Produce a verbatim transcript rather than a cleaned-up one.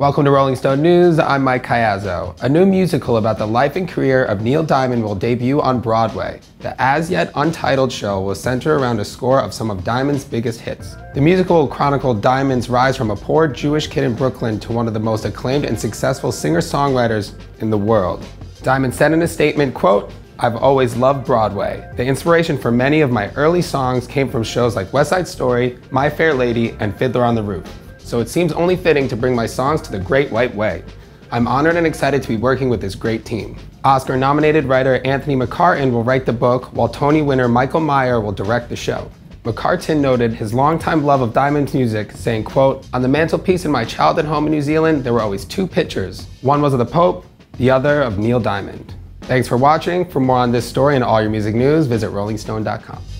Welcome to Rolling Stone News, I'm Mike Caiazzo. A new musical about the life and career of Neil Diamond will debut on Broadway. The as-yet untitled show will center around a score of some of Diamond's biggest hits. The musical will chronicle Diamond's rise from a poor Jewish kid in Brooklyn to one of the most acclaimed and successful singer-songwriters in the world. Diamond said in a statement, quote, "I've always loved Broadway. The inspiration for many of my early songs came from shows like West Side Story, My Fair Lady, and Fiddler on the Roof. So it seems only fitting to bring my songs to the Great White Way. I'm honored and excited to be working with this great team." Oscar-nominated writer Anthony McCarten will write the book, while Tony winner Michael Meyer will direct the show. McCarten noted his longtime love of Diamond's music, saying, quote, "On the mantelpiece in my childhood home in New Zealand, there were always two pictures. One was of the Pope, the other of Neil Diamond." Thanks for watching. For more on this story and all your music news, visit rolling stone dot com.